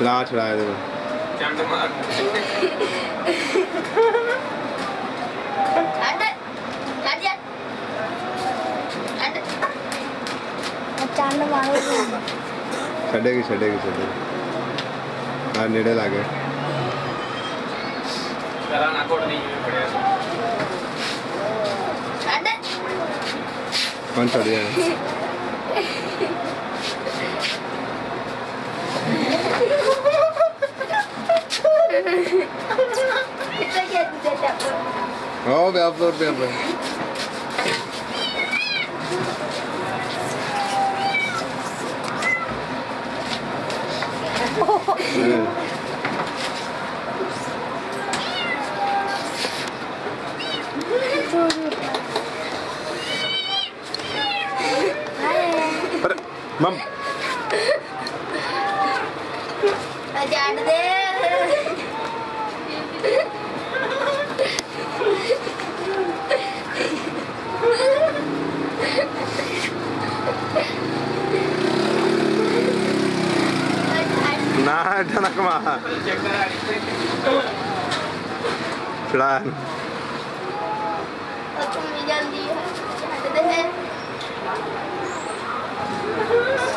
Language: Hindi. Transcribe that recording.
चला छड़ाया दे चंड मार चंड मारो छड़ेगी हाँ नेड़े लागे करा ना कोड नहीं पड़े कौन छड़ दिया ओ बेअफ्लोर पे मम जान दे ना ठनक मा चढ़ा तुम जल्दी है